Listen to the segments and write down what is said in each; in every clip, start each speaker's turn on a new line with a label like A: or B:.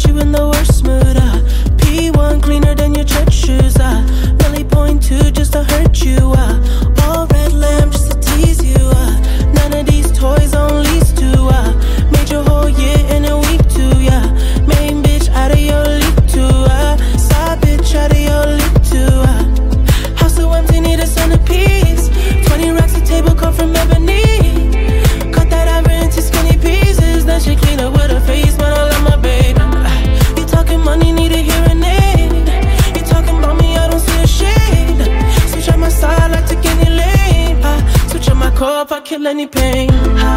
A: you in the worst mood. P1 cleaner than your church shoes. Millie point 2 just to hurt you. All red lamb just to tease you. None of these toys on lease to. Made your whole year in a week too. Yeah, main bitch out of your league too. Side bitch out of your league too. House so empty, need a centerpiece. 20 racks a table come from ebony. Cut that ever into skinny pieces. Then she clean up with her face, man, I love my baby. You talking money, need a hearing aid. You talking about me, I don't see a shade. Switch on my side, I take any lane. Switch on my core if I kill any pain.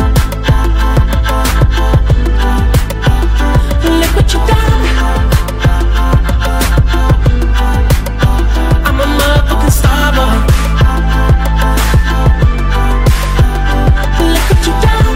A: Look what you done. I'm a motherfucking star boy. Look what you done.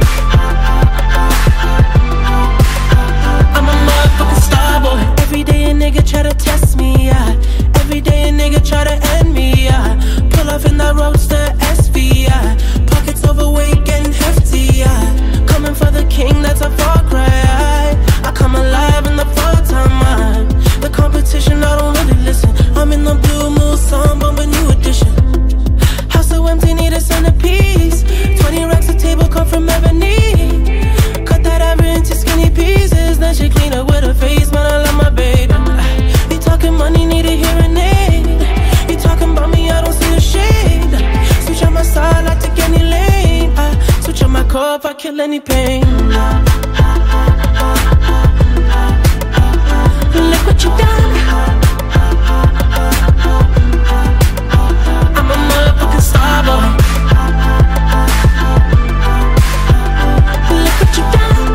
A: I'm a motherfucking star boy. Every day a nigga try to test me, yeah. Every day a nigga try to end me, yeah. Pull off in that roadster SV, yeah. Pockets overweight, getting hefty, yeah. Coming for the king, that's a far cry. I come alive in the fall time. The competition, I don't really listen. I'm in the blue moon, song, bumping new edition. House so empty, need a centerpiece. 20 racks a table come from ebony. Cut that ever into skinny pieces. Then she clean up with her face, man, I love my baby. You talking money, need a hearing aid. You talking about me, I don't see a shade. Switch on my side, I take any lane. Switch on my core if I kill any pain. Look what you done. I'm a motherfucking star boy. Look what you done.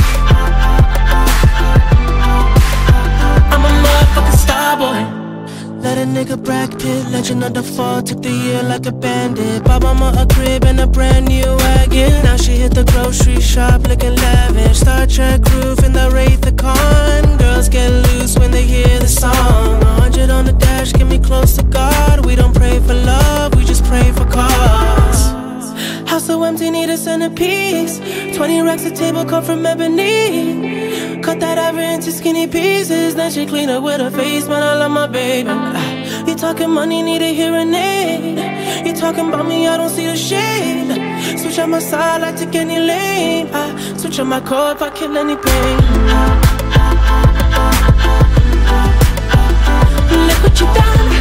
A: I'm a motherfucking star boy. Let a nigga Brad Pitt, legend of the fall. Took the year like a bandit. Bought mama a crib and a brand new wagon. Now she hit the grocery shop looking lavish. Star Trek roof in the Wraith the Con. Girls get loose when they hear the song. 100 on the dash, get me close to God. We don't pray for love, we just pray for cause. House so empty, need a centerpiece. 20 racks a table come from ebony. Cut that ever into skinny pieces. Then she clean up with her face, man, I love my baby. You talking money, need a hearing aid. You talking about me, I don't see the shade. Switch on my side, I take any lane. Switch on my core if I kill any pain. Look what you done.